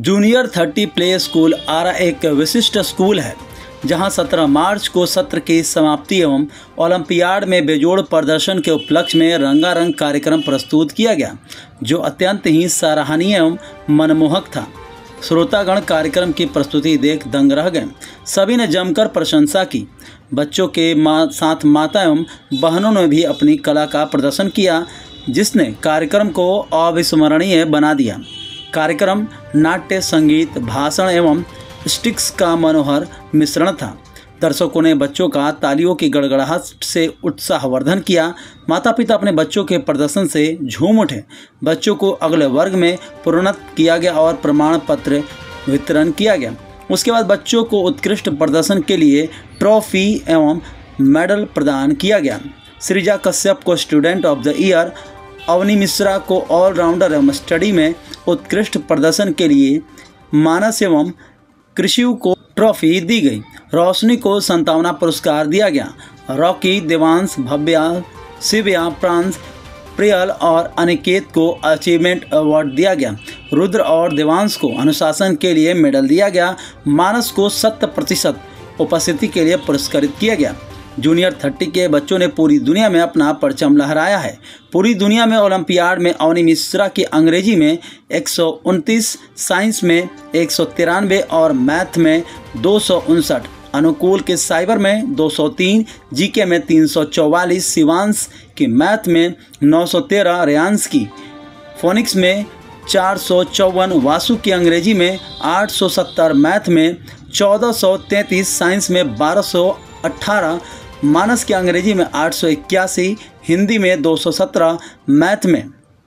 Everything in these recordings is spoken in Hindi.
जूनियर 30 प्ले स्कूल आरा एक विशिष्ट स्कूल है जहां 17 मार्च को सत्र की समाप्ति एवं ओलंपियाड में बेजोड़ प्रदर्शन के उपलक्ष्य में रंगारंग कार्यक्रम प्रस्तुत किया गया, जो अत्यंत ही सराहनीय एवं मनमोहक था। श्रोतागण कार्यक्रम की प्रस्तुति देख दंग रह गए। सभी ने जमकर प्रशंसा की। बच्चों के साथ माता एवं बहनों ने भी अपनी कला का प्रदर्शन किया, जिसने कार्यक्रम को अविस्मरणीय बना दिया। कार्यक्रम नाट्य, संगीत, भाषण एवं स्टिक्स का मनोहर मिश्रण था। दर्शकों ने बच्चों का तालियों की गड़गड़ाहट से उत्साहवर्धन किया। माता पिता अपने बच्चों के प्रदर्शन से झूम उठे। बच्चों को अगले वर्ग में प्रोन्नत किया गया और प्रमाण पत्र वितरण किया गया। उसके बाद बच्चों को उत्कृष्ट प्रदर्शन के लिए ट्रॉफी एवं मेडल प्रदान किया गया। सृजा कश्यप को student of the year, Avani Mishra को ऑलराउंडर एवं स्टडी में उत्कृष्ट प्रदर्शन के लिए, मानस एवं कृषि को ट्रॉफी दी गई। रोशनी को संतावना पुरस्कार दिया गया। रॉकी, देवांश, भव्या, शिव्या, प्रांश, प्रियल और अनिकेत को अचीवमेंट अवार्ड दिया गया। रुद्र और देवांश को अनुशासन के लिए मेडल दिया गया। मानस को 100% उपस्थिति के लिए पुरस्कृत किया गया। जूनियर 30 के बच्चों ने पूरी दुनिया में अपना परचम लहराया है। पूरी दुनिया में ओलंपियाड में अवनी मिश्रा की अंग्रेजी में 129, साइंस में 193 और मैथ में 259, अनुकूल के साइबर में 203, जीके में 344, शिवांश की मैथ में 913, रेयांश की फोनिक्स में 454, वासु की अंग्रेजी में 870, मैथ में 1433, साइंस में 1218, मानस की अंग्रेजी में 881, हिंदी में 217, मैथ में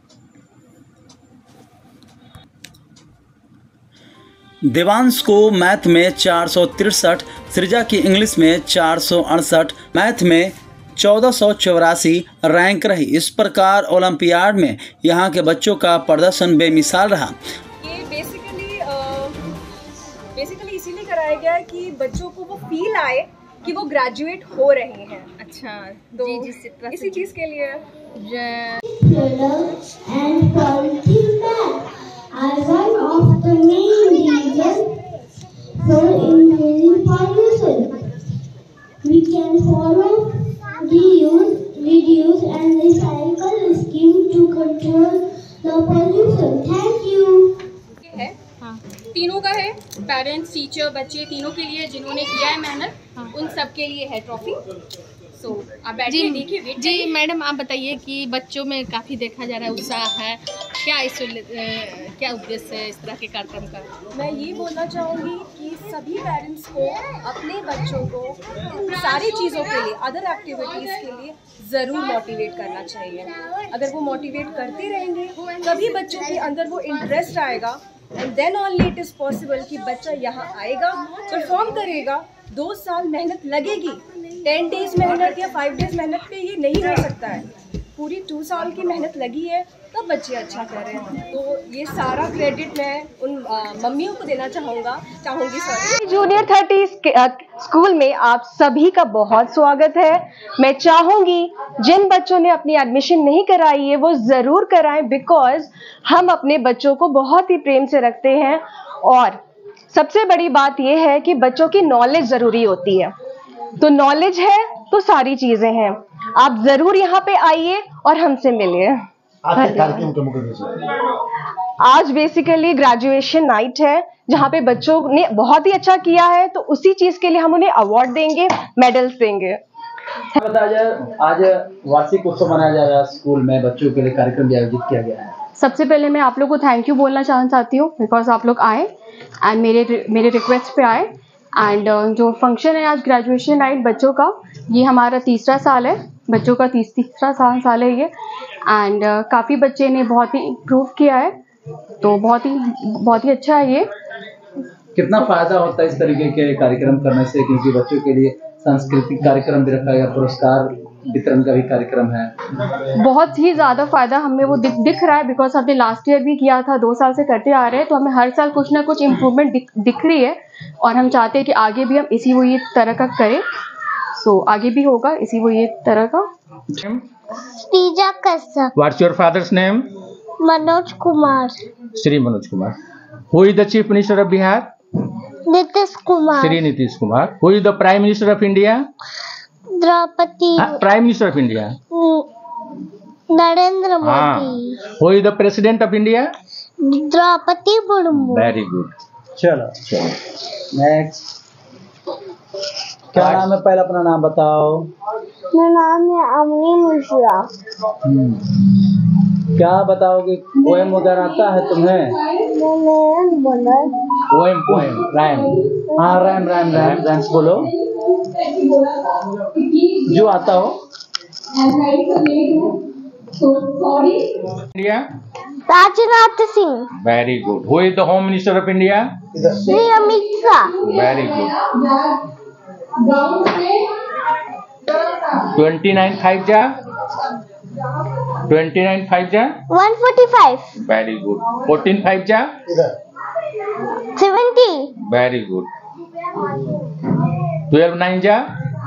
देवांश को मैथ में 463, सृजा की इंग्लिश में 468, मैथ में 1484 रैंक रही। इस प्रकार ओलंपियाड में यहाँ के बच्चों का प्रदर्शन बेमिसाल रहा। ये बेसिकली इसीलिए कराया गया कि बच्चों को वो फील आए कि वो ग्रेजुएट हो रहे हैं। अच्छा, तो जी, इसी चीज के लिए are one of the main reasons for increasing pollution. We can follow, reduce and recycle scheme to control the pollution. Thank you. है तीनों का है, पेरेंट्स, टीचर, बच्चे तीनों के लिए जिन्होंने किया है मेहनत, उन सब के लिए है ट्रॉफी। आप बैठिए, देखिए। जी मैडम, आप बताइए कि बच्चों में काफ़ी देखा जा रहा है उत्साह है, क्या उद्देश्य है इस तरह के कार्यक्रम का? मैं ये बोलना चाहूँगी कि सभी पेरेंट्स को अपने बच्चों को सारी चीज़ों के लिए, अदर एक्टिविटीज़ के लिए ज़रूर मोटिवेट करना चाहिए। अगर वो मोटिवेट करते रहेंगे तभी बच्चों के अंदर वो इंटरेस्ट आएगा, and then only it is possible कि बच्चा यहाँ आएगा, परफॉर्म करेगा। 2 साल मेहनत लगेगी, 10 डेज मेहनत या 5 डेज मेहनत पे ये नहीं हो सकता है। पूरी 2 साल की मेहनत लगी है, तब बच्चे अच्छा कर रहे हैं। तो ये सारा क्रेडिट मैं उन मम्मियों को देना चाहूँगी। सॉरी। जूनियर 30 स्कूल में आप सभी का बहुत स्वागत है। मैं चाहूँगी जिन बच्चों ने अपनी एडमिशन नहीं कराई है वो ज़रूर कराएं, बिकॉज हम अपने बच्चों को बहुत ही प्रेम से रखते हैं। और सबसे बड़ी बात यह है कि बच्चों की नॉलेज ज़रूरी होती है। तो नॉलेज है तो सारी चीज़ें हैं। आप ज़रूर यहाँ पे आइए और हमसे मिलिए। आज बेसिकली ग्रेजुएशन नाइट है, जहाँ पे बच्चों ने बहुत ही अच्छा किया है, तो उसी चीज़ के लिए हम उन्हें अवार्ड देंगे, मेडल्स देंगे। आज वार्षिक उत्सव मनाया जा रहा है स्कूल में, बच्चों के लिए कार्यक्रम भी आयोजित किया गया है। सबसे पहले मैं आप लोग को थैंक यू बोलना चाहती हूँ, बिकॉज आप लोग आए एंड मेरे रिक्वेस्ट पे आए। एंड जो फंक्शन है आज ग्रेजुएशन नाइट बच्चों का, ये हमारा 3रा साल है, बच्चों का 3रा साल है ये। एंड काफ़ी बच्चे ने बहुत ही इम्प्रूव किया है, तो बहुत ही अच्छा है ये। कितना फायदा होता है इस तरीके के कार्यक्रम करने से, क्योंकि बच्चों के लिए सांस्कृतिक कार्यक्रम भी रखा गया, पुरस्कार वितरण का भी कार्यक्रम है। बहुत ही ज़्यादा फायदा हमें वो दिख रहा है, बिकॉज हमने लास्ट ईयर भी किया था, 2 साल से करते आ रहे हैं, तो हमें हर साल कुछ ना कुछ इम्प्रूवमेंट दिख रही है। और हम चाहते हैं कि आगे भी हम इसी तरह का करें। सो आगे भी होगा इसी तरह का। Srija Kassap. What's your father's name? Manoj Kumar. Shri Manoj Kumar. Who is the Chief Minister of Bihar? Nitish Kumar. Shri Nitish Kumar. Who is the Prime Minister of India? Draupadi. Prime Minister of India. Narendra Modi. Who is the President of India? Draupadi Murmu. Very good. चलो नेक्स्ट। क्या नाम है? पहले अपना नाम बताओ। मेरा नाम है अमनी मिश्रा। क्या बताओगे? पोएम वगैरह आता है तुम्हें? Poem RAM. हाँ रैम बोलो जो आता हो। India. Rajnath Singh. Very good. Who is the Home Minister of India? Shri Amit Shah. Very good. 29 5 जा 145। Very good. 14 5 जा 70। Very good. 12 9 जा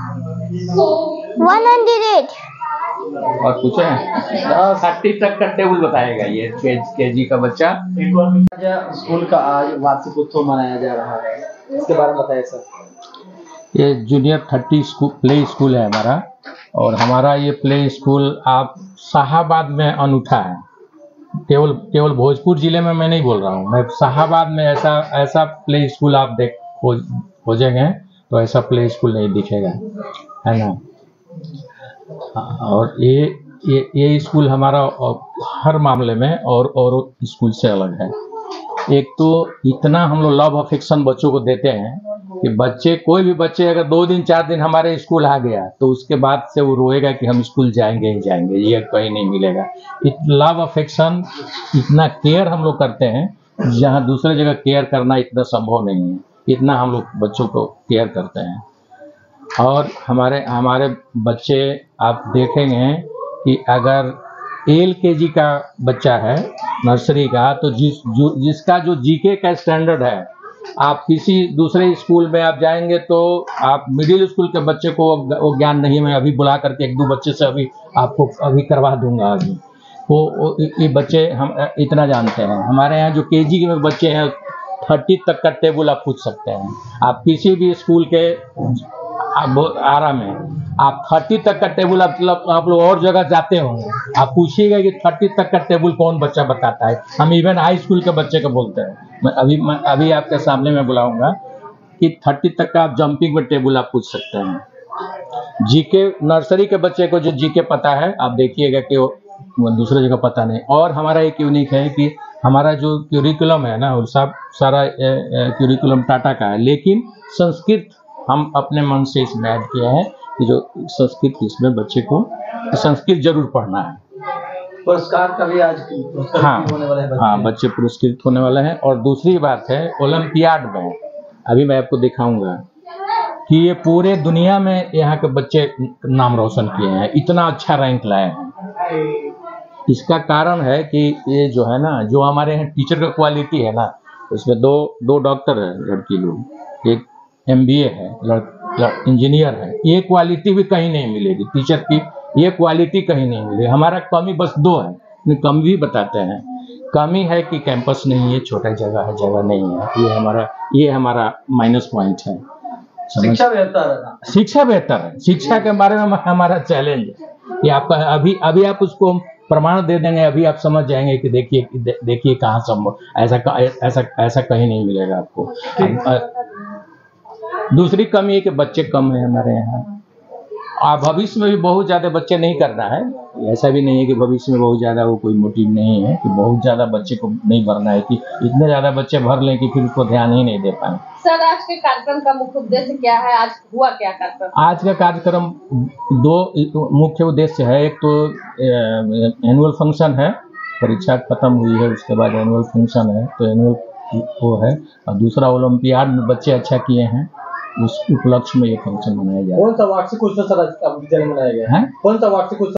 108। और पूछे 30 तक का टेबल बताएगा ये केजी का बच्चा। स्कूल का आज वार्षिक उत्सव मनाया जा रहा है, इसके बारे में बताइए सर। ये जूनियर 30 प्ले स्कूल है हमारा, और हमारा ये प्ले स्कूल आप शाहाबाद में अनूठा है। केवल भोजपुर जिले में मैं नहीं बोल रहा हूँ, मैं शाहाबाद में ऐसा प्ले स्कूल आप खोजेंगे तो ऐसा प्ले स्कूल नहीं दिखेगा, है ना। और ये स्कूल हमारा हर मामले में और स्कूल से अलग है। एक तो इतना हम लोग लव अफेक्शन बच्चों को देते हैं कि कोई भी बच्चे अगर 2 दिन 4 दिन हमारे स्कूल आ गया तो उसके बाद से वो रोएगा कि हम स्कूल जाएंगे ही जाएंगे, ये कहीं नहीं मिलेगा। लव अफेक्शन, इतना केयर हम लोग करते हैं जहाँ दूसरे जगह केयर करना इतना संभव नहीं है, इतना हम लोग बच्चों को केयर करते हैं। और हमारे बच्चे आप देखेंगे कि अगर LKG का बच्चा है नर्सरी का, तो जिसका जो जीके का स्टैंडर्ड है, आप किसी दूसरे स्कूल में आप जाएंगे तो आप मिडिल स्कूल के बच्चे को वो ज्ञान नहीं है। मैं अभी बुला करके 1-2 बच्चे से आपको करवा दूंगा। अभी वो ये बच्चे हम इतना जानते हैं। हमारे यहाँ जो KG में बच्चे हैं 30 तक का टेबल आप पूछ सकते हैं। आप किसी भी स्कूल के आरा में आप 30 तक का टेबल आप लोग और जगह जाते होंगे, आप पूछिएगा कि 30 तक का टेबल कौन बच्चा बताता है। हम इवन हाई स्कूल के बच्चे को बोलते हैं। मैं अभी आपके सामने मैं बुलाऊंगा कि 30 तक का आप जंपिंग में टेबल आप पूछ सकते हैं। जीके नर्सरी के बच्चे को जो जीके पता है, आप देखिएगा कि वो दूसरे जगह पता नहीं। और हमारा एक यूनिक है कि हमारा जो क्यूरिकुलम है ना, वो सारा क्यूरिकुलम टाटा का है, लेकिन संस्कृत हम अपने मन से इसमें ऐड किया है कि जो संस्कृत, इसमें बच्चे को संस्कृत जरूर पढ़ना है। पुरस्कार का भी आज होने वाला है। हाँ, बच्चे पुरस्कृत होने वाले हैं। और दूसरी बात है, ओलंपियाड में अभी मैं आपको दिखाऊंगा कि ये पूरे दुनिया में यहाँ के बच्चे नाम रोशन किए हैं, इतना अच्छा रैंक लाए हैं। इसका कारण है कि ये जो है ना, जो हमारे यहाँ टीचर का क्वालिटी है ना, उसमें दो डॉक्टर है लड़की लोग, एक MBA है, इंजीनियर है। ये क्वालिटी भी कहीं नहीं मिलेगी, टीचर की ये क्वालिटी कहीं नहीं मिलेगी। हमारा कमी बस 2 है, कमी भी बताते हैं। कमी है कि कैंपस नहीं है, छोटा जगह नहीं है, ये हमारा माइनस पॉइंट है। शिक्षा बेहतर है, शिक्षा के बारे में हमारा चैलेंज है कि आपका अभी आप उसको प्रमाण दे देंगे, अभी आप समझ जाएंगे कि देखिए कहाँ संभव, ऐसा कहीं नहीं मिलेगा आपको। दूसरी कमी है कि बच्चे कम है हमारे यहाँ। भविष्य में भी बहुत ज़्यादा बच्चे नहीं करना है, ऐसा भी नहीं है कि भविष्य में बहुत ज़्यादा वो कोई मोटिव नहीं है कि बहुत ज़्यादा बच्चे को नहीं भरना है, कि इतने ज़्यादा बच्चे भर लें कि फिर उसको ध्यान ही नहीं दे पाए। सर, आज के कार्यक्रम का मुख्य उद्देश्य क्या है? आज हुआ क्या कार्यक्रम? आज का कार्यक्रम 2 मुख्य उद्देश्य है। एक तो एनुअल फंक्शन है, परीक्षा खत्म हुई है, उसके बाद एनुअल फंक्शन है, तो एनुअल वो है। और दूसरा ओलंपियाड में बच्चे अच्छा किए हैं, उस उपलक्ष्य में ये फंक्शन मनाया जा रहा है। कौन सा वार्षिक उत्सव सर विद्यालय में मनाया गया है? कौन सा वार्षिक उत्सव?